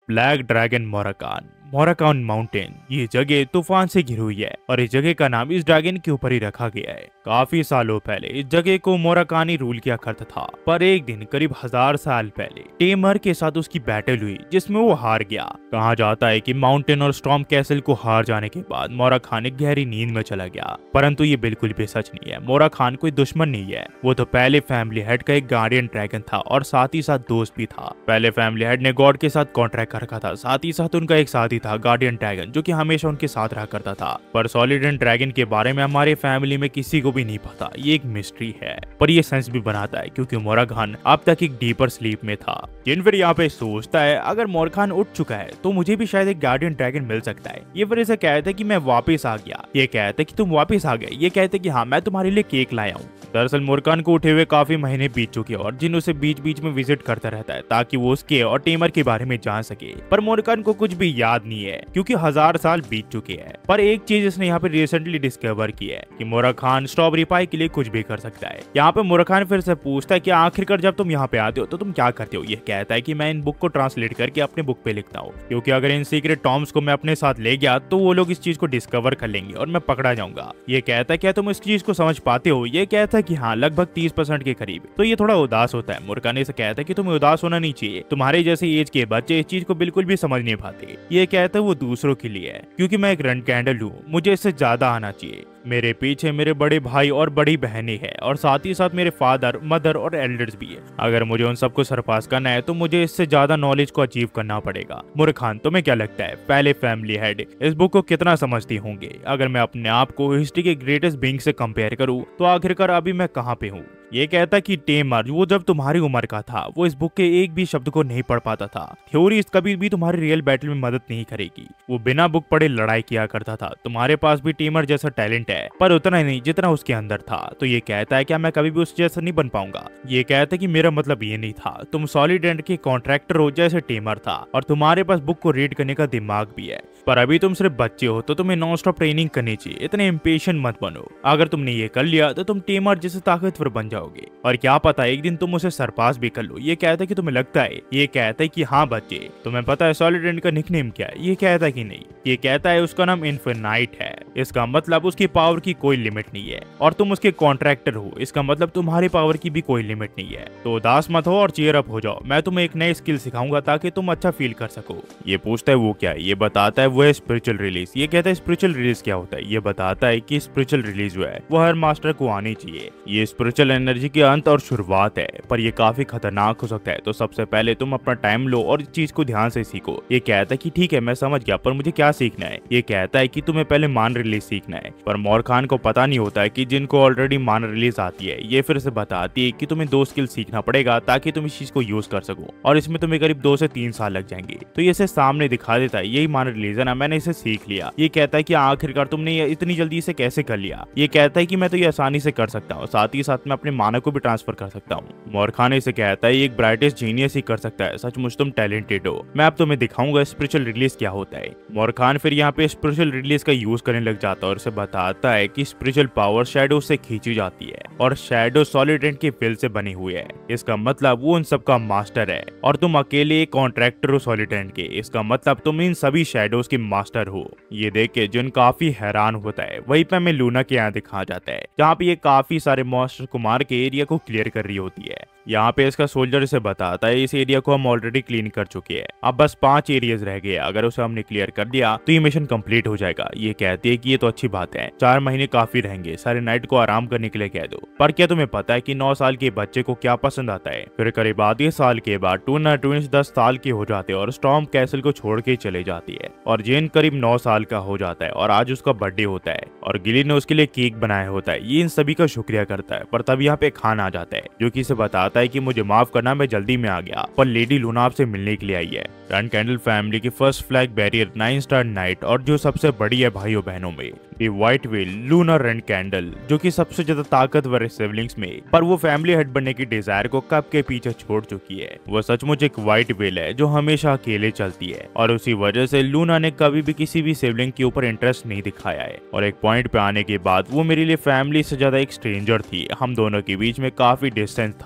Black dragon Morakan Morakan mountain. ये जगह तूफान से घिरी हुई है और इस जगह का नाम इस ड्रैगन के ऊपर ही रखा गया है। काफी सालों पहले इस जगह को मोराकानी रूल किया करता था, पर एक दिन करीब 1000 साल पहले टेमर के साथ उसकी बैटल हुई जिसमें वो हार गया। कहा जाता है कि माउंटेन और स्टॉर्म कैसल को हार जाने के बाद मोराकान एक गहरी नींद में चला गया, परंतु ये बिल्कुल भी सच नहीं है। मोराकान कोई दुश्मन नहीं है, वो तो पहले फैमिली हेड का एक गार्डियन ड्रैगन था और साथ ही साथ दोस्त भी था। पहले फैमिली हेड ने गॉड के साथ कॉन्ट्रैक्ट कर रखा था, साथ ही साथ उनका एक साथी था गार्डियन ड्रैगन जो कि हमेशा उनके साथ रहा करता था। पर सॉलिडेंट ड्रैगन के बारे में हमारे फैमिली में किसी को भी नहीं पता, ये एक मिस्ट्री है। पर ये सेंस भी बनाता है क्योंकि मोराकान अब तक एक डीपर स्लीप में था। जिन फिर यहाँ पे सोचता है अगर मोराकान उठ चुका है तो मुझे भी शायद एक गार्डियन ड्रैगन मिल सकता है। ये फिर ऐसा कहता है कि मैं वापस आ गया, ये कहता है कि तुम वापस आ गए, ये कहते कि हाँ मैं तुम्हारे लिए केक लाया हूँ। दरअसल मोराकान को उठे हुए काफी महीने बीत चुके और जिन उसे बीच बीच में विजिट करता रहता है ताकि वो उसके और टेमर के बारे में जान सके। पर मोराकान को कुछ भी याद नहीं है क्योंकि 1000 साल बीत चुके हैं। पर एक चीज इसने यहाँ पे रिसेंटली डिस्कवर की है कि मोराकान स्ट्रॉबेरी पाई के लिए कुछ भी कर सकता है। यहाँ पे मोराकान फिर से पूछता है कि आखिरकार जब तुम यहाँ पे आते हो तो तुम क्या करते हो। ये कहता है कि मैं इन बुक को ट्रांसलेट करके अपने बुक पे लिखता हूँ, क्योंकि अगर इन सीक्रेट टॉम्स को मैं अपने साथ ले गया तो वो लोग इस चीज को डिस्कवर कर लेंगे और मैं पकड़ा जाऊंगा। ये कहता है क्या तुम इस चीज को समझ पाते हो। ये कहता है कि हाँ लगभग 30% के करीब। तो ये थोड़ा उदास होता है। मोराकान से कहता है कि तुम्हें उदास होना नहीं चाहिए, तुम्हारे जैसे एज के बच्चे इस चीज को बिल्कुल भी समझ नहीं पाते। ये कहता है वो दूसरों के लिए है क्योंकि मैं एक रन कैंडल हूँ, मुझे इससे ज्यादा आना चाहिए। मेरे पीछे मेरे बड़े भाई और बड़ी बहनें हैं और साथ ही साथ मेरे फादर मदर और एल्डर्स भी है। अगर मुझे उन सबको सरपास करना है तो मुझे इससे ज्यादा नॉलेज को अचीव करना पड़ेगा। मोराकान तुम्हें क्या लगता है पहले फैमिली हेड इस बुक को कितना समझती होंगे। अगर मैं अपने आप को हिस्ट्री के ग्रेटेस्ट बीइंग से कंपेयर करूं तो आखिरकार अभी मैं कहाँ पे हूँ। ये कहता कि टेमर वो जब तुम्हारी उम्र का था वो इस बुक के एक भी शब्द को नहीं पढ़ पाता था। थ्योरी कभी भी तुम्हारी रियल बैटल में मदद नहीं करेगी। वो बिना बुक पढ़े लड़ाई किया करता था। तुम्हारे पास भी टेमर जैसा टैलेंट है पर उतना ही नहीं जितना उसके अंदर था। तो ये कहता है क्या मैं कभी भी उस जैसा नहीं बन पाऊंगा। ये कहता है कि मेरा मतलब ये नहीं था, तुम सॉलिडेंट के कॉन्ट्रैक्टर हो जैसे टेमर था और तुम्हारे पास बुक को रीड करने का दिमाग भी है, पर अभी तुम सिर्फ बच्चे हो तो तुम्हें नॉन स्टॉप ट्रेनिंग करनी चाहिए। इतने इम्पेशेंट मत बनो, अगर तुमने ये कर लिया तो तुम टेमर जैसे ताकतवर बन जाओगे और क्या पता एक दिन तुम उसे सरपास भी कर लो। ये कहता है कि तुम्हें लगता है। ये कहता है कि हाँ बच्चे तुम्हें पता है सॉलिडेंट का निकनेम क्या है। ये कहता है कि नहीं। ये कहता है उसका नाम इन्फिनाइट है, इसका मतलब उसकी पावर की कोई लिमिट नहीं है और तुम उसके कॉन्ट्रैक्टर हो, इसका मतलब तुम्हारी पावर की भी कोई लिमिट नहीं है। तो उदास मत हो और चीयर अप हो जाओ, मैं तुम्हें एक नई स्किल सिखाऊंगा ताकि तुम अच्छा फील कर सको। ये पूछता है वो क्या है। ये बताता है वो है स्पिरिचुअल रिलीज। ये कहता है स्पिरिचुअल रिलीज क्या होता है। ये बताता है कि स्पिरिचुअल रिलीज जो है वो हर मास्टर को आनी चाहिए। ये स्पिरिचुअल एनर्जी के अंत और शुरुआत है, पर ये काफी खतरनाक हो सकता है। तो सबसे पहले तुम अपना टाइम लो और इस चीज को ध्यान से सीखो। ये कहता है कि ठीक है मैं समझ गया, पर मुझे क्या सीखना है। ये कहता है कि तुम्हें पहले मान रिलीज सीखना है। पर मोराकान को पता नहीं होता है कि जिनको ऑलरेडी मान रिलीज आती है ये फिर से बताती है कि तुम्हें 2 स्किल सीखना पड़ेगा ताकि तुम इस चीज को यूज कर सको और इसमें तुम्हें करीब 2 से 3 साल लग जाएंगे। तो ये इसे सामने दिखा देता है यही मान रिलीज है ना, मैंने इसे सीख लिया। ये कहता है कि आखिरकार तुमने ये इतनी जल्दी इसे कैसे कर लिया। ये कहता है कि मैं तो ये आसानी से कर सकता हूँ, साथ ही साथ मैं अपने माना को भी ट्रांसफर कर सकता हूँ। मोराकान इसे कहता है एक ब्राइटेस्ट जीनियस ही कर सकता है, सचमुच तुम टैलेंटेड हो, मैं अब तुम्हें दिखाऊंगा स्पिरिचुअल रिलीज क्या होता है। मोराकान फिर यहाँ पे स्पिरिचुअल रिलीज का यूज करने लग जाता है और उसे बताता है कि स्पिरिचुअल पावर शैडो से खींची जाती है और शैडो सॉलिडेंट के विल से बनी हुई है। इसका मतलब वो उन सब का मास्टर है और तुम अकेले एक कॉन्ट्रैक्टर हो सॉलिडेंट के, इसका मतलब तुम इन सभी शैडोज के मास्टर हो। ये देख के जिन काफी हैरान होता है। वहीं पे हमें लूना के यहाँ दिखा जाता है जहाँ पे ये काफी सारे मॉन्स्टर को मार के एरिया को क्लियर कर रही होती है। यहाँ पे इसका सोल्जर इसे बताता है इस एरिया को हम ऑलरेडी क्लीन कर चुके हैं, अब बस 5 एरियाज रह गए, अगर उसे हमने क्लियर कर दिया तो ये मिशन कंप्लीट हो जाएगा। ये कहती है कि ये तो अच्छी बात है, 4 महीने काफी रहेंगे, सारे नाइट को आराम करने के लिए कह दो। पर क्या तुम्हें पता है कि 9 साल के बच्चे को क्या पसंद आता है। फिर करीब आधे साल के बाद टूना ट्विंस 10 साल के हो जाते हैं और स्टॉर्म कैसल को छोड़ के चले जाती है और जेन करीब 9 साल का हो जाता है और आज उसका बर्थडे होता है और गिली ने उसके लिए केक बनाया होता है। ये इन सभी का शुक्रिया करता है, पर तब यहाँ पे खान आ जाता है जो कि इसे बताता है कि मुझे माफ करना, मैं जल्दी में आ गया, पर लेडी लूना आपसे मिलने के लिए आई है। रन कैंडल फैमिली की first flag barrier 9 star knight और जो सबसे बड़ी है भाइयों बहनों में the white whale Luna Run Candle, जो कि सबसे ज्यादा ताकतवर है सिबलिंग्स में, पर वो फैमिली हेड बनने की डिजायर को कब के पीछे छोड़ चुकी है। वो सचमुच एक व्हाइट व्हेल है जो हमेशा अकेले चलती है और उसी वजह से लूना ने कभी भी किसी भी सिबलिंग के ऊपर इंटरेस्ट नहीं दिखाया है और एक पॉइंट पे आने के बाद वो मेरे लिए फैमिली से ज्यादा एक स्ट्रेंजर थी। हम दोनों के बीच में काफी डिस्टेंस था।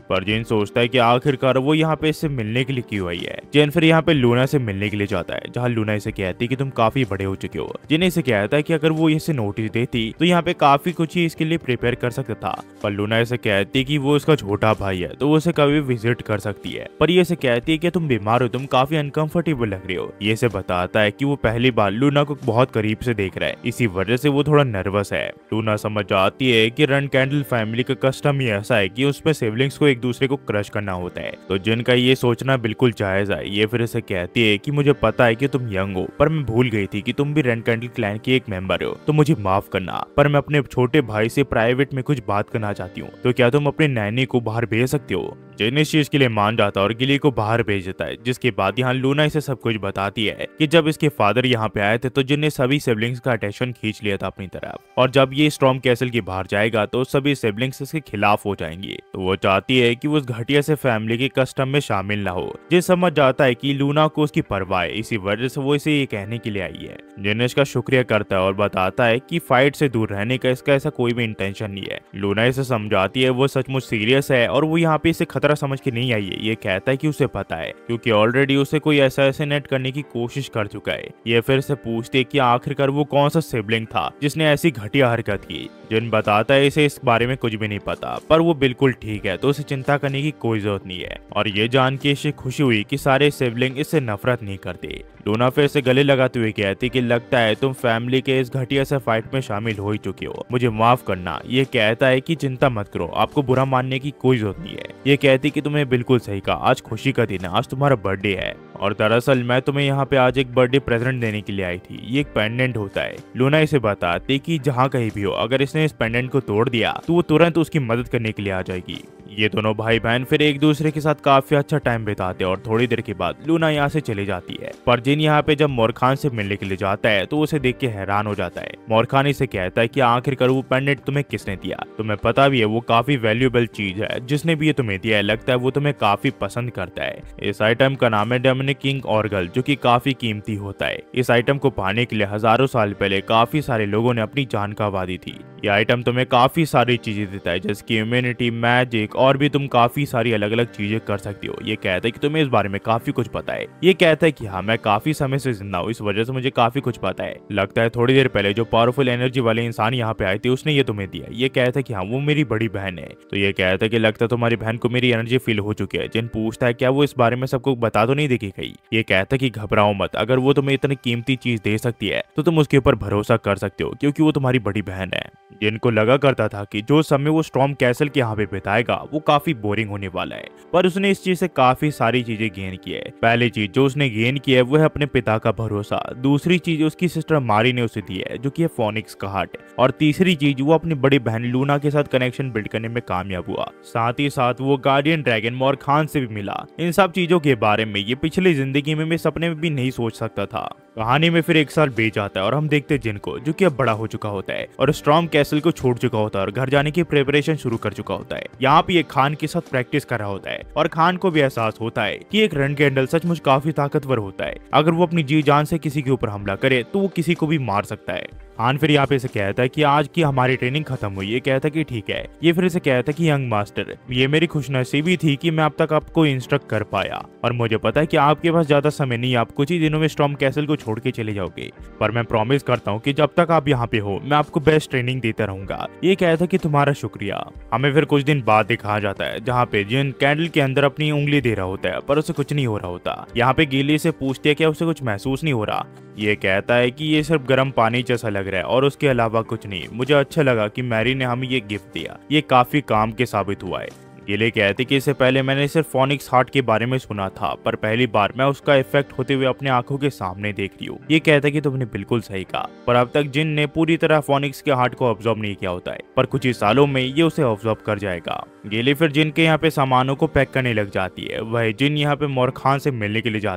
पर जिन सोचता है कि आखिरकार वो यहाँ पे इससे मिलने के लिए क्यों आई है। जिन फिर यहाँ पे लूना से मिलने के लिए जाता है, जहाँ लूना इसे कहती है कि तुम काफी बड़े हो चुके हो। जिन इसे कहता है कि अगर वो इसे नोटिस देती तो यहाँ पे काफी कुछ ही इसके लिए प्रिपेयर कर सकता था, पर लूना इसे कहती है कि वो उसका छोटा भाई है तो वो उसे कभी विजिट कर सकती है। पर ये इसे कहती है कि तुम बीमार हो, तुम काफी अनकंफर्टेबल लग रहे हो। ये इसे बताता है कि वो पहली बार लूना को बहुत करीब से देख रहा है, इसी वजह से वो थोड़ा नर्वस है। लूना समझ जाती है कि रन कैंडल फैमिली का कस्टम ही ऐसा है कि उसमें सिबलिंग्स को एक दूसरे को क्रश करना होता है, तो जिनका ये सोचना बिल्कुल जायज है। ये फिर इसे कहती है कि मुझे पता है कि तुम यंग हो, पर मैं भूल गई थी कि तुम भी रन कैंडल क्लैन की एक मेंबर हो, तो मुझे माफ करना। पर मैं अपने छोटे भाई से प्राइवेट में कुछ बात करना चाहती हूँ, तो क्या तुम अपने नैनी को बाहर भेज सकते हो। जिन इस चीज के लिए मान जाता है और गिली को बाहर भेज देता है, जिसके बाद यहाँ लूना इसे सब कुछ बताती है कि जब इसके फादर यहाँ पे आए थे तो जिन ने सभी सिबलिंग्स का अटेंशन खींच लिया था अपनी तरफ, और जब ये स्टॉर्म कैसल के बाहर जाएगा तो सभी सिबलिंग्स इसके खिलाफ हो जाएंगे। तो वो चाहती है कि वो उस घटिया से फैमिली के कस्टम में शामिल ना हो। जिन समझ जाता है कि लूना को उसकी परवाह है, इसी वजह से वो इसे ये कहने के लिए आई है। जिन इसका शुक्रिया करता है और बताता है कि फाइट से दूर रहने का इसका ऐसा कोई भी इंटेंशन नहीं है। लूना इसे समझाती है वो सचमुच सीरियस है और वो यहाँ पे इसे खतरा समझ के नहीं आई है। ये कहता है कि उसे पता है क्योंकि ऑलरेडी उसे कोई असैसिनेट करने की कोशिश कर चुका है। ये फिर से पूछती है कि आखिरकार वो कौन सा सिबलिंग था जिसने ऐसी घटिया हरकत की। जिन बताता है इसे इस बारे में कुछ भी नहीं पता, पर वो बिल्कुल ठीक है तो उसे चिंता करने की कोई जरूरत नहीं है। और ये जान के इसे खुशी हुई कि सारे सिबलिंग इससे नफरत नहीं करते। लूना फिर से गले लगाते हुए कहती कि लगता है तुम फैमिली के इस घटिया से फाइट में शामिल हो ही चुके हो, मुझे माफ करना। ये कहता है कि चिंता मत करो, आपको बुरा मानने की कोई जरूरत नहीं है। ये कहती कि तुम्हें बिल्कुल सही कहा, आज खुशी का दिन है, आज तुम्हारा बर्थडे है और दरअसल मैं तुम्हें यहाँ पे आज एक बर्थडे प्रेजेंट देने के लिए आई थी। ये एक पेंडेंट होता है। लूना इसे बताती कि जहाँ कहीं भी हो अगर इसने इस पेंडेंट को तोड़ दिया तो वो तुरंत उसकी मदद करने के लिए आ जाएगी। ये दोनों भाई बहन फिर एक दूसरे के साथ काफी अच्छा टाइम बिताते हैं और थोड़ी देर के बाद लूना यहाँ से चली जाती है। पर जिन यहाँ पे जब मोरखान से मिलने के लिए जाता है तो उसे देख के हैरान हो जाता है। मोरखान इसे कहता है कि आखिरकार वो पेंडेंट तुम्हें किसने दिया, तुम्हें पता भी है वो काफी वैल्यूएबल चीज है, जिसने भी ये तुम्हें दिया है लगता है वो तुम्हें काफी पसंद करता है। इस आइटम का नाम है डेमोनिक किंग ऑर्गल, जो कि काफी कीमती होता है। इस आइटम को पाने के लिए हजारों साल पहले काफी सारे लोगों ने अपनी जान गंवा दी थी। ये आइटम तुम्हें काफी सारी चीजें देता है जैसे कि इम्यूनिटी, मैजिक और भी तुम काफी सारी अलग अलग चीजें कर सकती हो। ये कहता है कि तुम्हें इस बारे में काफी कुछ पता है। ये कहता है कि हाँ मैं काफी समय से जिंदा हूँ, इस वजह से मुझे काफी कुछ पता है। लगता है थोड़ी देर पहले जो पावरफुल एनर्जी वाले इंसान यहाँ पे आए थे उसने ये तुम्हें दिया। ये कहता है कि हाँ वो मेरी बड़ी बहन है। तो ये कहता है कि लगता है तुम्हारी बहन को मेरी एनर्जी फील हो चुकी है। जिन पूछता है क्या वो इस बारे में सबको बता तो नहीं देगी कहीं। ये कहता है कि घबराओ मत, अगर वो तुम्हें इतनी कीमती चीज दे सकती है तो तुम उसके ऊपर भरोसा कर सकते हो क्योंकि वो तुम्हारी बड़ी बहन है। जिनको लगा करता था कि जो समय वो स्टॉर्म कैसल के यहाँ पे बिताएगा वो काफी बोरिंग होने वाला है, पर उसने इस चीज से काफी सारी चीजें गेन की है। पहली चीज जो उसने गेन की है वो है अपने पिता का भरोसा। दूसरी चीज उसकी सिस्टर मारी ने उसे दी है जो कि है फोनिक्स का हार्ट। और तीसरी चीज वो अपनी बड़ी बहन लूना के साथ कनेक्शन बिल्ड करने में कामयाब हुआ। साथ ही साथ वो गार्डियन ड्रैगन मोरखान से भी मिला। इन सब चीजों के बारे में ये पिछली जिंदगी में मैं सपने में भी नहीं सोच सकता था। कहानी में फिर एक साल बीत जाता है और हम देखते जिनको जो कि अब बड़ा हो चुका होता है और स्टॉर्म कैसल को छोड़ चुका होता है और घर जाने की प्रिपरेशन शुरू कर चुका होता है। यहाँ पे ये खान के साथ प्रैक्टिस कर रहा होता है और खान को भी एहसास होता है कि एक रन कैंडल सचमुच काफी ताकतवर होता है। अगर वो अपनी जी जान से किसी के ऊपर हमला करे तो वो किसी को भी मार सकता है। खान फिर यहाँ पे इसे कहता है कि आज की हमारी ट्रेनिंग खत्म हुई। ये कहता है कि ठीक है। ये फिर इसे कहता है कि यंग मास्टर, ये मेरी खुशनसीबी थी कि मैं अब तक आपको इंस्ट्रक्ट कर पाया और मुझे पता है कि आपके पास ज्यादा समय नहीं, आप कुछ ही दिनों में स्टॉर्म कैसल को छोड़ के चले जाओगे, पर मैं प्रॉमिस करता हूँ कि जब तक आप यहाँ पे हो मैं आपको बेस्ट ट्रेनिंग देता रहूंगा। ये कहता है कि तुम्हारा शुक्रिया। हमें फिर कुछ दिन बाद दिखाया जाता है जहाँ पे जिन कैंडल के अंदर अपनी उंगली दे रहा होता है पर उसे कुछ नहीं हो रहा होता। यहाँ पे गिली से पूछती है कि उसे कुछ महसूस नहीं हो रहा। ये कहता है कि ये सिर्फ गर्म पानी जैसा लग रहा है और उसके अलावा कुछ नहीं। मुझे अच्छा लगा कि मैरी ने हमें ये गिफ्ट दिया, ये काफी काम के साबित हुआ है। गिले कहते कि इससे पहले मैंने सिर्फ फोनिक्स हार्ट के बारे में सुना था, पर पहली बार मैं उसका इफेक्ट होते हुए अपने आंखों के सामने देख रही हूँ। ये कहता है कि तुमने बिल्कुल सही कहा, पर अब तक जिन ने पूरी तरह फोनिक्स के हार्ट को ऑब्जर्व नहीं किया होता है, पर कुछ ही सालों में ये उसे ऑब्जर्व कर जाएगा। गिली फिर जिन के यहाँ पे सामानों को पैक करने लग जाती है। वह जिन यहाँ पे मोरखान से मिलने के लिए जाता है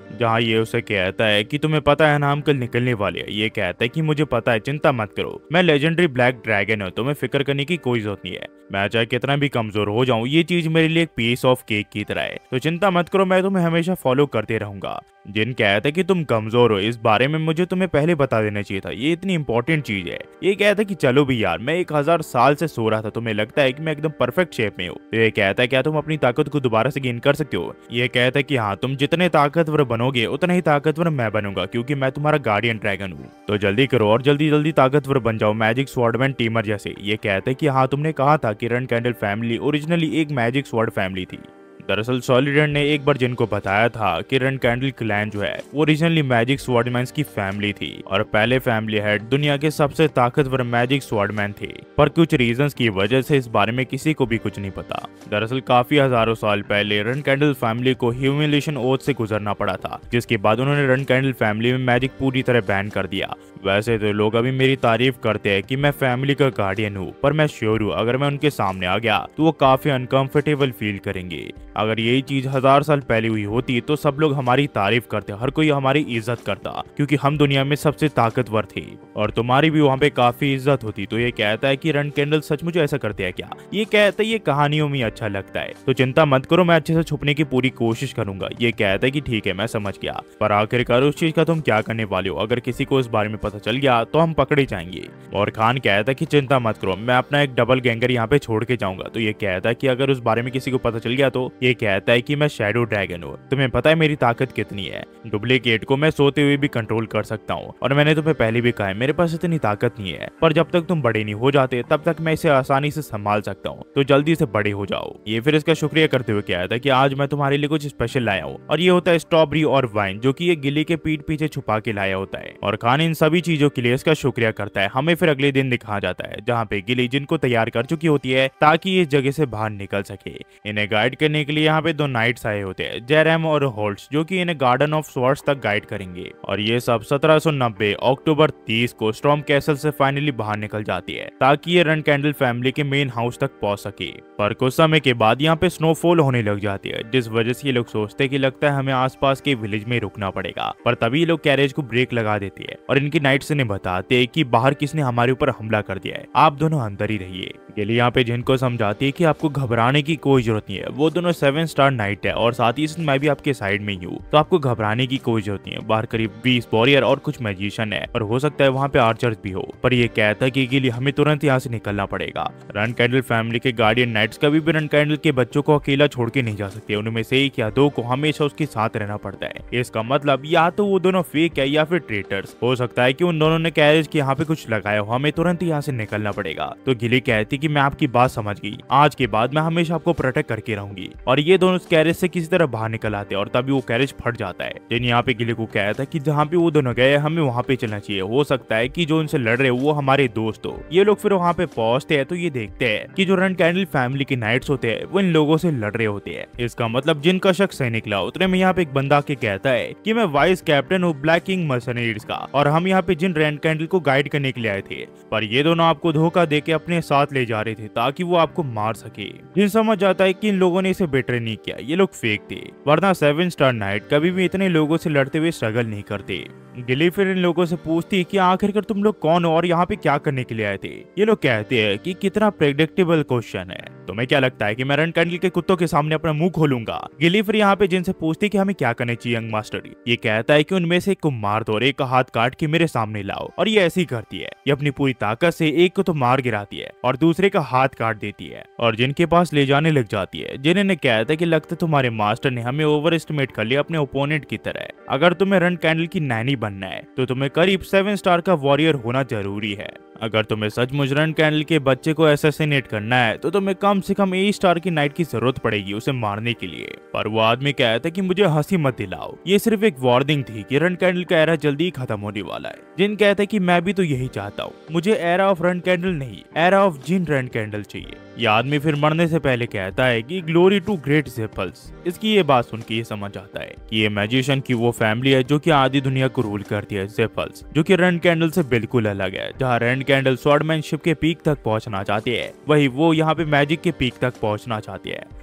जहाँ ये उसे कहता है कि तुम्हें पता है ना हम कल निकलने वाले हैं। ये कहता है कि मुझे पता है, चिंता मत करो, मैं लेजेंडरी ब्लैक ड्रैगन हूँ, तुम्हें फिक्र करने की कोई जरूरत नहीं है। मैं चाहे कितना भी कमजोर हो जाऊं, ये चीज मेरे लिए एक पीस ऑफ केक की तरह है, तो चिंता मत करो, मैं तुम्हें हमेशा फॉलो करते रहूंगा। जिन कहता है कि तुम कमजोर हो, इस बारे में मुझे तुम्हें पहले बता देना चाहिए था, ये इतनी इंपॉर्टेंट चीज है। ये कहता है कि चलो भी यार, मैं 1000 साल से सो रहा था, तुम्हें लगता है कि मैं एकदम परफेक्ट शेप में हूँ। तो ये कहता है क्या तुम अपनी ताकत को दोबारा से गेन कर सकते हो। ये कहता है कि हाँ, तुम जितने ताकतवर बनोगे उतना ही ताकतवर मैं बनूंगा, क्योंकि मैं तुम्हारा गार्डियन ड्रैगन हूँ। तो जल्दी करो और जल्दी जल्दी ताकतवर बन जाओ, मैजिक स्वॉर्डमैन टीमर जैसे। ये कहते हैं कि हाँ, तुमने कहा था कि रन कैंडल फैमिली ओरिजिनली एक मैजिक स्वॉर्ड फैमिली थी। दरअसल सॉलिडन ने एक बार जिनको बताया था कि रन कैंडल क्लैन जो है वो ओरिजिनली मैजिक स्वॉर्डमैन्स की फैमिली थी और पहले फैमिली हेड दुनिया के सबसे ताकतवर मैजिक स्वॉर्डमैन थे, पर कुछ रीजंस की वजह से इस बारे में किसी को भी कुछ नहीं पता। दरअसल काफी हजारों साल पहले रन कैंडल फैमिली को ह्यूमिलेशन ओथ से गुजरना पड़ा था, जिसके बाद उन्होंने रन कैंडल फैमिली में मैजिक पूरी तरह बैन कर दिया। वैसे तो लोग अभी मेरी तारीफ करते हैं कि मैं फैमिली का गार्डियन हूँ, पर मैं श्योर हूँ अगर मैं उनके सामने आ गया तो वो काफी अनकंफर्टेबल फील करेंगे। अगर यही चीज 1000 साल पहले हुई होती तो सब लोग हमारी तारीफ करते, हर कोई हमारी इज्जत करता, क्योंकि हम दुनिया में सबसे ताकतवर थे और तुम्हारी भी वहाँ पे काफी इज्जत होती। तो ये कहता है कि रन कैंडल सचमुच ऐसा करते हैं क्या। ये कहता है ये कहानियों में अच्छा लगता है, तो चिंता मत करो, मैं अच्छे से छुपने की पूरी कोशिश करूंगा। ये कहता है कि ठीक है, मैं समझ गया, पर आखिरकार उस चीज का तुम क्या करने वाले हो। अगर किसी को इस बारे में पता चल गया तो हम पकड़े जाएंगे। और खान कहता है कि चिंता मत करो, मैं अपना एक डबल गैंगर यहाँ पे छोड़ के जाऊंगा। तो ये कहता है कि अगर उस बारे में किसी को पता चल गया तो ये कहता है कि मैं शैडो ड्रैगन हूँ, तुम्हें पता है मेरी ताकत कितनी है। डुप्लीकेट को मैं सोते हुए भी कंट्रोल कर सकता हूँ और मैंने तुम्हें पहले भी कहा है मेरे पास इतनी ताकत नहीं है, पर जब तक तुम बड़े नहीं हो जाते तब तक मैं इसे आसानी से संभाल सकता हूँ, तो जल्दी से बड़े हो जाओ। ये फिर इसका शुक्रिया करते हुए कहता है कि आज मैं तुम्हारे लिए कुछ स्पेशल लाया हूँ और ये होता है स्ट्रॉबेरी और वाइन, जो कि ये गिली के पीठ पीछे छुपा के लाया होता है। और खान इन सभी चीजों के लिए इसका शुक्रिया करता है। हमें फिर अगले दिन दिखाया जाता है जहाँ पे गिली जिनको तैयार कर चुकी होती है ताकि ये इस जगह से बाहर निकल सके। इन्हें गाइड करने के लिए यहाँ पे 2 नाइट्स आए होते हैं, जेरेम और होल्ट्स, जो कि इन्हें गार्डन ऑफ स्वॉर्ड्स तक गाइड करेंगे। और ये सब 1790 अक्टूबर 30 को स्टॉर्म कैसल से फाइनली बाहर निकल जाती है ताकि ये रन कैंडल फैमिली के मेन हाउस तक पहुंच सके। पर कुछ समय के बाद यहाँ पे स्नोफॉल होने लग जाती है, जिस वजह से ये लोग सोचते हैं कि लगता है हमें आसपास के विलेज में रुकना पड़ेगा। पर तभी ये लोग कैरेज को ब्रेक लगा देती है और इनकी नाइट्स इन्हें बताते हैं कि बाहर किसने हमारे ऊपर हमला कर दिया है, आप दोनों अंदर ही रहिए। गिली यहाँ पे जिनको समझाती है कि आपको घबराने की कोई जरूरत नहीं है, वो दोनों 7 स्टार नाइट है और साथ ही मैं भी आपके साइड में ही हूँ, तो आपको घबराने की कोई जरूरत नहीं है। बाहर करीब 20 वॉरियर और कुछ मैजिशियन है और हो सकता है वहाँ पे आर्चर्स भी हो। पर ये कहता है कि गिली हमें तुरंत यहाँ से निकलना पड़ेगा। रन कैंडल फैमिली के गार्डियन नाइट्स कभी भी रन कैंडल के बच्चों को अकेला छोड़ के नहीं जा सकते, उनमें से एक या 2 को हमेशा उसके साथ रहना पड़ता है। इसका मतलब या तो वो दोनों फेक है या फिर ट्रेटर्स। हो सकता है कि उन दोनों ने कैरेज के यहाँ पे कुछ लगाया हो, हमें तुरंत यहाँ से निकलना पड़ेगा। तो गिली कहती कि मैं आपकी बात समझ गई, आज के बाद मैं हमेशा आपको प्रोटेक्ट करके रहूंगी। और ये दोनों उस कैरेज से किसी तरह बाहर निकल आते हैं और तभी वो कैरेज फट जाता है। जिन यहाँ पे गिली को कहता है कि जहाँ पे वो दोनों गए हमें वहाँ पे चलना चाहिए, हो सकता है कि जो उनसे लड़ रहे वो हमारे दोस्त हो। ये लोग फिर वहाँ पे पहुंचते हैं तो ये देखते हैं कि जो रन कैंडल फैमिली के नाइट्स होते हैं वो इन लोगों से लड़ रहे होते हैं। इसका मतलब जिनका शक सही निकला। उतने में यहाँ पे एक बंदा के कहता है कि मैं वाइस कैप्टन हूँ ब्लैक किंग मर्सनरीज का और हम यहाँ पे जिन रन कैंडल को गाइड करने के लिए आए थे, पर ये दोनों आपको धोखा देके अपने साथ ले जा रहे थे ताकि वो आपको मार सके। जिन समझ जाता है कि इन लोगों ने इसे बेटर नहीं किया, ये लोग फेक थे, वरना 7 स्टार नाइट कभी भी इतने लोगों से लड़ते हुए स्ट्रगल नहीं करते। गिली फिर इन लोगों से पूछती है कि आखिरकार तुम लोग कौन हो और यहाँ पे क्या करने के लिए आए थे। ये लोग कहते हैं कि कितना प्रेडिक्टेबल क्वेश्चन है, तुम्हें क्या लगता है कि मैं रन कैंडल के कुत्तों के सामने अपना मुंह खोलूंगा। गिली फिर यहाँ पे जिनसे पूछती है कि हमें क्या करना चाहिए यंग मास्टर। ये कहता है कि उनमें से एक को मार दो और एक का हाथ काट के मेरे सामने लाओ। और ये ऐसी करती है, ये अपनी पूरी ताकत से एक को तो मार गिराती है और दूसरे का हाथ काट देती है और जिनके पास ले जाने लग जाती है। जिन्हें कहता है कि लगता है तुम्हारे मास्टर ने हमें ओवर एस्टिमेट कर लिया अपने ओपोनेंट की तरह। अगर तुम्हें रन कैंडल की नैनी बनना है तो तुम्हें करीब 7 स्टार का वॉरियर होना जरूरी है। अगर तुम्हें सचमुच रन कैंडल के बच्चे को असैसिनेट करना है तो तुम्हें कम से कम A स्टार की नाइट की जरूरत पड़ेगी उसे मारने के लिए। पर वो आदमी कहता है कि मुझे हंसी मत दिलाओ, ये सिर्फ एक वार्निंग थी कि रन कैंडल का एरा जल्दी ही खत्म होने वाला है। जिन कहता है कि मैं भी तो यही चाहता हूँ, मुझे एरा ऑफ रन कैंडल नहीं, era of Jin Run Candle चाहिए। ये आदमी फिर मरने से पहले कहता है कि ग्लोरी टू ग्रेट ज़ेफल्स। इसकी ये बात सुन के ये समझ आता है कि ये मैजिशियन की वो फैमिली है जो कि आधी दुनिया को रूल करती है। ज़ेफल्स जो कि रन कैंडल से बिल्कुल अलग है। जहाँ रन कैंडल स्वॉर्डमैनशिप के पीक तक पहुंचना चाहती है, वही वो यहाँ पे मैजिक के पीक तक पहुंचना चाहती है।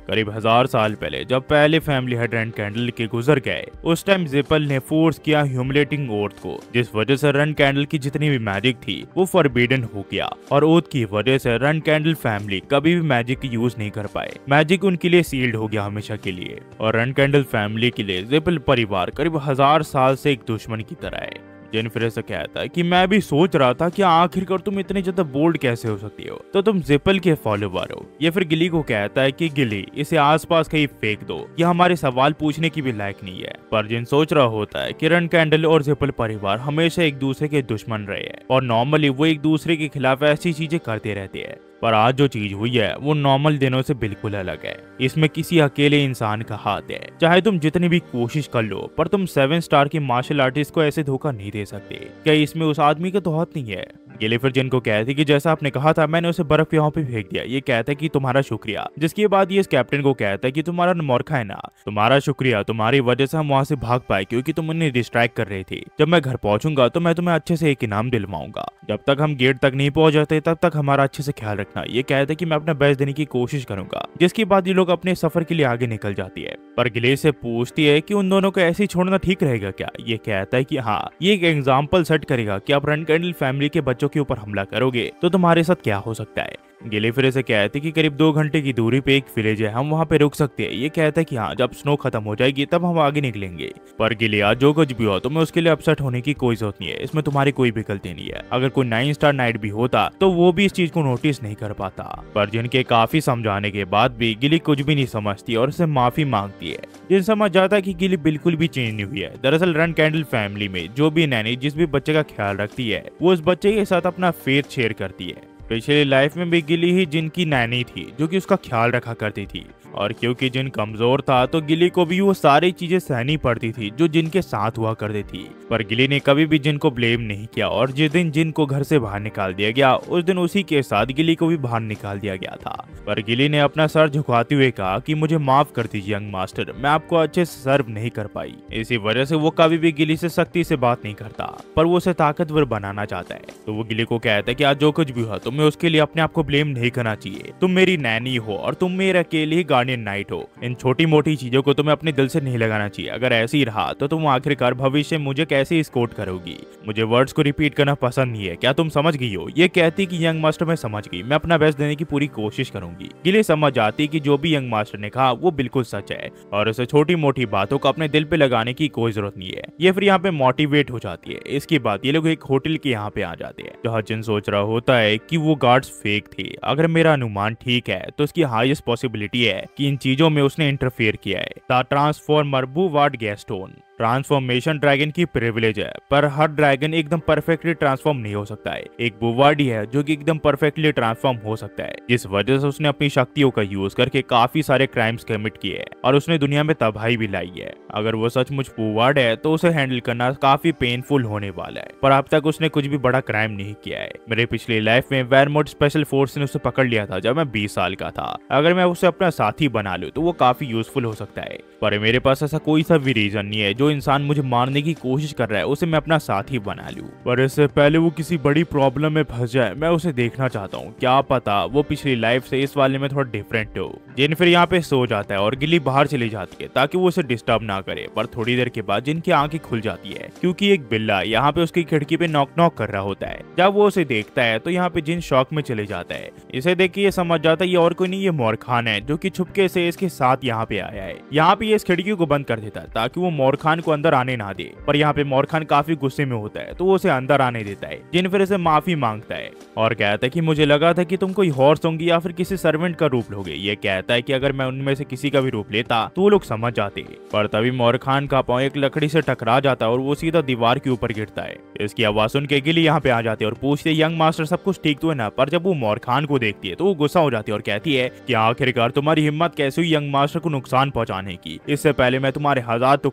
करीब 1000 साल पहले जब पहले फैमिली हेड रन कैंडल के गुजर गए, उस टाइम जिपल ने फोर्स किया ह्यूमिलेटिंग ओथ को, जिस वजह से रन कैंडल की जितनी भी मैजिक थी वो फॉरबिडन हो गया और ओथ की वजह से रन कैंडल फैमिली कभी भी मैजिक यूज नहीं कर पाए। मैजिक उनके लिए सील्ड हो गया हमेशा के लिए और रन कैंडल फैमिली के लिए जिपल परिवार करीब 1000 साल से एक दुश्मन की तरह है। जेनिफर से कहता है कि मैं भी सोच रहा था कि आखिरकार तुम इतने ज्यादा बोल्ड कैसे हो सकती हो, तो तुम जिपल के फॉलोवर हो। ये फिर गिली को कहता है कि गिली इसे आसपास कहीं फेंक दो, यह हमारे सवाल पूछने की भी लायक नहीं है। पर जिन सोच रहा होता है कि रन कैंडल और जिपल परिवार हमेशा एक दूसरे के दुश्मन रहे हैं और नॉर्मली वो एक दूसरे के खिलाफ ऐसी चीजें करते रहते हैं, पर आज जो चीज हुई है वो नॉर्मल दिनों से बिल्कुल अलग है। इसमें किसी अकेले इंसान का हाथ है। चाहे तुम जितनी भी कोशिश कर लो, पर तुम 7 स्टार के मार्शल आर्टिस्ट को ऐसे धोखा नहीं दे सकते। क्या इसमें उस आदमी का तो हाथ नहीं है? गिली फिर जिन को कहती है कि जैसा आपने कहा था मैंने उसे बर्फ यहाँ पे फेंक दिया। ये कहता है कि तुम्हारा शुक्रिया, जिसके बाद ये इस कैप्टन को कहता है कि तुम्हारा मूर्खा है ना, तुम्हारा शुक्रिया, तुम्हारी वजह से हम वहाँ से भाग पाए क्योंकि तुम उन्हें डिस्ट्रैक्ट कर रहे थे। जब मैं घर पहुंचूंगा तो मैं तुम्हें अच्छे से एक इनाम दिलवाऊंगा। जब तक हम गेट तक नहीं पहुंच जाते तब तक हमारा अच्छे से ख्याल रखना। ये कहता है कि मैं अपना बेस्ट देने की कोशिश करूंगा। जिसके बाद ये लोग अपने सफर के लिए आगे निकल जाती है। पर गिले से पूछती है कि उन दोनों को ऐसे ही छोड़ना ठीक रहेगा क्या? ये कहता है कि हाँ, ये एक एग्जाम्पल सेट करेगा कि आप रन कैंडल फैमिली के बच्चों के ऊपर हमला करोगे तो तुम्हारे साथ क्या हो सकता है। गिले फिर से कहते कि करीब 2 घंटे की दूरी पे एक विलेज है, हम वहाँ पे रुक सकते हैं। ये कहता है कि हाँ, जब स्नो खत्म हो जाएगी तब हम आगे निकलेंगे। पर गिले आज जो कुछ भी हो तुम्हें उसके लिए अपसेट होने की कोई जरूरत नहीं है, इसमें तुम्हारी कोई भी गलती नहीं है। अगर कोई 9 स्टार नाइट भी होता तो वो भी इस चीज को नोटिस नहीं कर पाता। पर जिनके काफी समझाने के बाद भी गिली कुछ भी नहीं समझती और उससे माफी मांगती है। जिन समझ जाता है कि गिली बिल्कुल भी चेंज नहीं हुई है। दरअसल रन कैंडल फैमिली में जो भी नैनी जिस भी बच्चे का ख्याल रखती है वो उस बच्चे के साथ अपना फेथ शेयर करती है। पिछली लाइफ में भी गिली ही जिनकी नैनी थी जो कि उसका ख्याल रखा करती थी, और क्योंकि जिन कमजोर था तो गिली को भी वो सारी चीजें सहनी पड़ती थी जो जिनके साथ हुआ करती थी। पर गिली ने कभी भी जिन को ब्लेम नहीं किया और जिस दिन जिन को घर से बाहर निकाल दिया गया उस दिन उसी के साथ गिली को भी बाहर निकाल दिया गया था। पर गिली ने अपना सर झुकाते हुए कहा कि मुझे माफ कर दीजिए यंग मास्टर, मैं आपको अच्छे से सर्व नहीं कर पाई। इसी वजह से वो कभी भी गिली से सख्ती से बात नहीं करता, पर वो उसे ताकतवर बनाना चाहता है। तो वो गिली को कहता है कि आज जो कुछ भी हुआ तुम्हें उसके लिए अपने आप को ब्लेम नहीं करना चाहिए। तुम मेरी नैनी हो और तुम मेरे अकेले ही गार्डियन नाइट हो। इन छोटी मोटी चीजों को तुम्हें अपने दिल से नहीं लगाना चाहिए। अगर ऐसे ही रहा तो तुम आखिरकार भविष्य में मुझे कैसे स्कोट करोगी। मुझे वर्ड्स को रिपीट करना पसंद नहीं है, क्या तुम समझ गई हो? ये कहती कि यंग मास्टर मैं समझ गई, मैं अपना बेस्ट देने की पूरी कोशिश करूंगी। गिली समझ जाती कि जो भी यंग मास्टर ने कहा वो बिल्कुल सच है और उसे छोटी मोटी बातों को अपने दिल पे लगाने की कोई जरूरत नहीं है। ये फिर यहाँ पे मोटिवेट हो जाती है। इसके बाद ये लोग एक होटल के यहाँ पे आ जाते हैं जहाँ जिन सोच रहा होता है कि वो गार्ड्स फेक थे। अगर मेरा अनुमान ठीक है तो इसकी हाईएस्ट पॉसिबिलिटी है कि इन चीजों में उसने इंटरफेयर किया है। द ट्रांसफॉर्मर बुवार्ड गैस्टोन ट्रांसफॉर्मेशन ड्रैगन की प्रिविलेज है, पर हर ड्रैगन एकदम परफेक्टली ट्रांसफॉर्म नहीं हो सकता है। एक बुवार्डी है जो कि एकदम परफेक्टली ट्रांसफॉर्म हो सकता है, जिस वजह से उसने अपनी शक्तियों का यूज करके काफी सारे क्राइम्स कमिट किए हैं और उसने दुनिया में तबाही भी लाई है। अगर वो सचमुच बुवार्ड है तो उसे हैंडल करना काफी पेनफुल होने वाला है, पर अब तक उसने कुछ भी बड़ा क्राइम नहीं किया है। मेरे पिछली लाइफ में वेरमोट स्पेशल फोर्स ने उसे पकड़ लिया था जब मैं 20 साल का था। अगर मैं उसे अपना साथी बना लूं तो वो काफी यूजफुल हो सकता है, पर मेरे पास ऐसा कोई सा भी रीजन नहीं है जो इंसान मुझे मारने की कोशिश कर रहा है उसे मैं अपना साथी बना लूं। पर इससे पहले वो किसी बड़ी प्रॉब्लम में फंस जाए मैं उसे देखना चाहता हूँ। क्या पता वो पिछली लाइफ से इस वाले में थोड़ा डिफरेंट हो। जिन फिर यहाँ पे सो जाता है और गिली बाहर चली जाती है ताकि वो उसे डिस्टर्ब ना करे। पर थोड़ी देर के बाद जिनकी आंखें खुल जाती है क्योंकि एक बिल्ला यहाँ पे उसकी खिड़की पे नॉक नॉक कर रहा होता है। जब वो उसे देखता है तो यहाँ पे जिन शॉक में चले जाता है। इसे देख के ये समझ जाता है ये और कोई नहीं, ये मोर खान है जो कि छुपके से इसके साथ यहाँ पे आया है। यहाँ पे ये इस खिड़की को बंद कर देता है ताकि वो मोर खान को अंदर आने ना दे, पर यहाँ पे मोर खान काफी गुस्से में होता है तो वो उसे अंदर आने देता है। जिन फिर इसे माफी मांगता है और कहता है कि मुझे लगा था कि तुम कोई हॉर्स होंगी या फिर किसी सर्वेंट का रूप लोगे। ये कहता है कि अगर मैं उनमें से किसी का भी रूप लेता तो वो लोग समझ जाते, पर तभी मोर खान का पांव एक लकड़ी से टकरा जाता है और वो सीधा दीवार के ऊपर गिरता है। इसकी आवाज सुन के गिली यहाँ पे आ जाती है और पूछती है यंग मास्टर सब कुछ ठीक तो है ना। पर जब वो मोर खान को देखती है तो वो गुस्सा हो जाती है और कहती है कि आखिरकार तुम्हारी हिम्मत कैसे हुई यंग मास्टर को नुकसान पहुंचाने की। इससे पहले मैं तुम्हारे 1000 टुकड़े कर दूं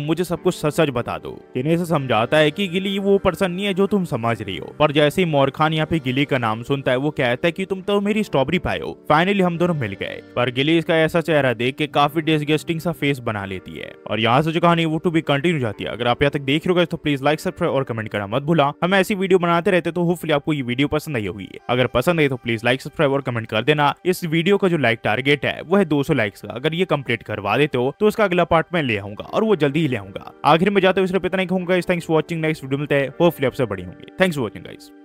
तुम मुझे सब कुछ सच सच बता दो। टिने से समझाता है कि गिली वो पर्सन नहीं है जो तुम समझ रही हो। पर जैसे ही मोर खान यहाँ पे गिली का नाम सुनता है वो कहता है कि तुम तो मेरी स्ट्रॉबेरी पाए हो। फाइनली हम दोनों मिल गए। पर गिली इसका ऐसा चेहरा देख के काफी डिसगस्टिंग सा फेस बना लेती है। और यहाँ से जो कहानी वो टू बी कंटिन्यू जाती है। अगर आप यहाँ तक देख रहे हो तो प्लीज लाइक सब्सक्राइब और कमेंट करना मत भूला। हम ऐसी वीडियो बनाते रहते तो होपफुली आपको ये वीडियो पसंद आई होगी। अगर पसंद आई तो प्लीज लाइक सब्सक्राइब और कमेंट कर देना। इस वीडियो का जो लाइक टारगेट है वो है 200 लाइक्स का। अगर ये कंप्लीट करवा देते हो तो उसका अगला पार्ट मैं ले आऊंगा और वो जल्दी ही ले आऊंगा। आखिर में जाते हुए सिर्फ इतना ही कहूंगा, thanks for watching. Next video मिलते हैं, होपफुली आपसे बड़ी होंगी। Thanks for watching guys.